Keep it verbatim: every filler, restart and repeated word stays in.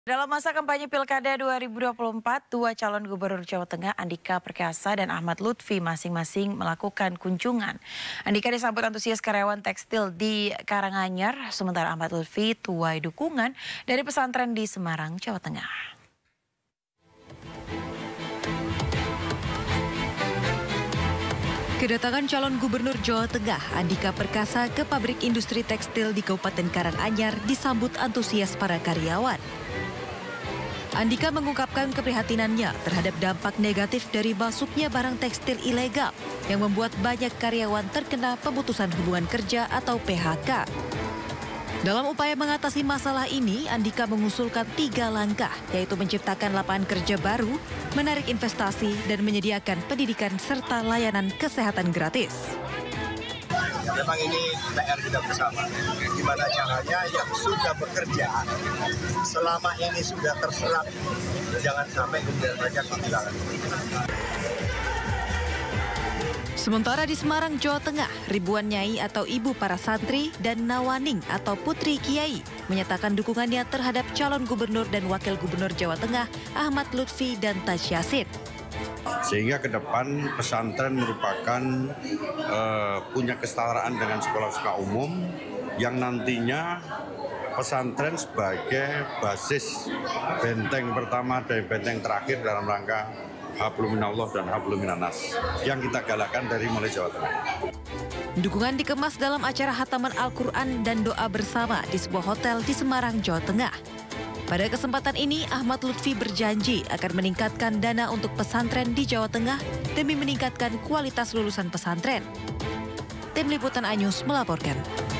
Dalam masa kampanye Pilkada dua ribu dua puluh empat, dua calon gubernur Jawa Tengah, Andika Perkasa dan Ahmad Lutfi masing-masing melakukan kunjungan. Andika disambut antusias karyawan tekstil di Karanganyar, sementara Ahmad Lutfi tuai dukungan dari pesantren di Semarang, Jawa Tengah. Kedatangan calon gubernur Jawa Tengah, Andika Perkasa, ke pabrik industri tekstil di Kabupaten Karanganyar disambut antusias para karyawan. Andika mengungkapkan keprihatinannya terhadap dampak negatif dari masuknya barang tekstil ilegal yang membuat banyak karyawan terkena pemutusan hubungan kerja atau P H K. Dalam upaya mengatasi masalah ini, Andika mengusulkan tiga langkah, yaitu menciptakan lapangan kerja baru, menarik investasi, dan menyediakan pendidikan serta layanan kesehatan gratis. Memang ini P R kita bersama. Gimana caranya yang sudah bekerja selama ini sudah terserap, jangan sampai kemudian mereka kehilangan. Sementara di Semarang, Jawa Tengah, ribuan nyai atau ibu para santri dan nawaning atau putri kiai menyatakan dukungannya terhadap calon gubernur dan wakil gubernur Jawa Tengah Ahmad Lutfi dan Taj Yassin. Sehingga ke depan pesantren merupakan uh, punya kesetaraan dengan sekolah-sekolah umum yang nantinya pesantren sebagai basis benteng pertama dan benteng terakhir dalam rangka Hablum minallah dan Hablum minannas yang kita galakkan dari mulai Jawa Tengah. Dukungan dikemas dalam acara khataman Al-Quran dan doa bersama di sebuah hotel di Semarang, Jawa Tengah. Pada kesempatan ini, Ahmad Lutfi berjanji akan meningkatkan dana untuk pesantren di Jawa Tengah demi meningkatkan kualitas lulusan pesantren. Tim Liputan Anyus melaporkan.